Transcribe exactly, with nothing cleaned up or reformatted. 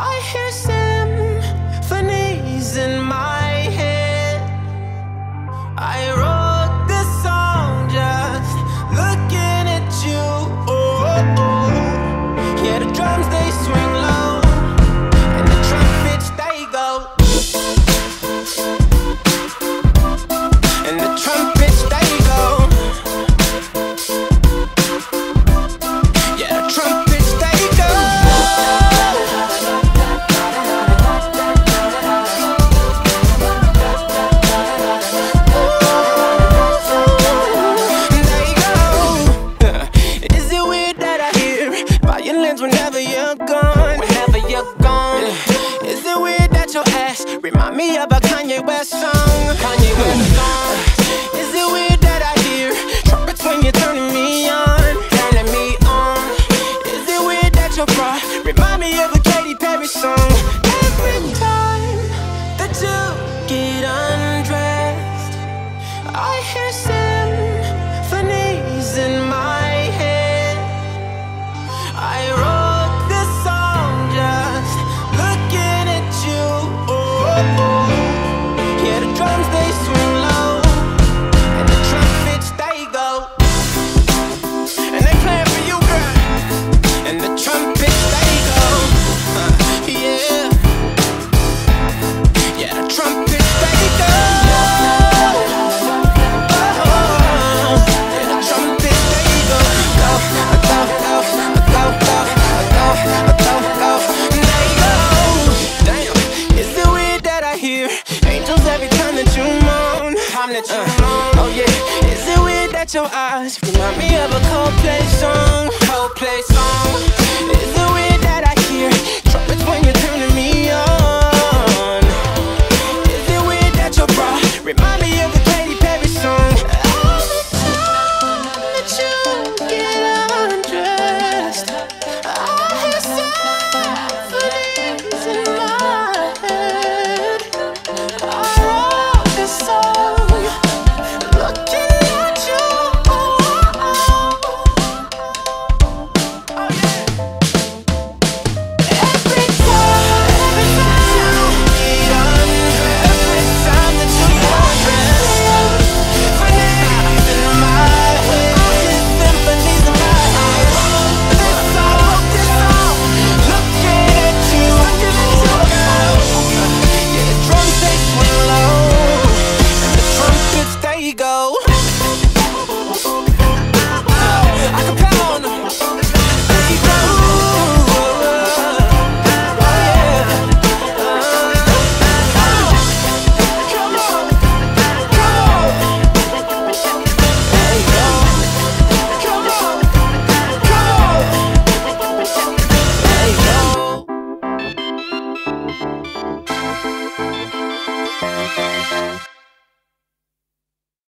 I hear symphonies in my head. I wrote this song just looking at you. Oh, oh, oh. Yeah, the drums they swing low, and the trumpets they go, and the trumpets they go. Yeah, the trumpets they go. Whenever you're gone, whenever you're gone, yeah. Is it weird that your ass remind me of a Kanye West song? Kanye West song. Is it weird that I hear trumpets when you're turning me on, turning me on? Is it weird that your bra remind me of a Katy Perry song? Every time that you get undressed, I hear symphonies in my head. I wrote this song just looking at you. Oh, oh, oh. Yeah, the drums they swing low, and the trumpets they go, and they playing for you, girl. And the trumpets they go, uh, yeah, yeah, the trumpets they go. Uh, oh yeah, is it weird that your eyes remind me of a Coldplay song? Coldplay song.